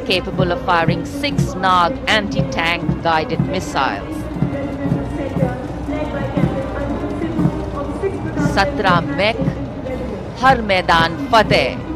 capable of firing 6 Nag anti-tank guided missiles. 17 mech, हर मैदान फतेह।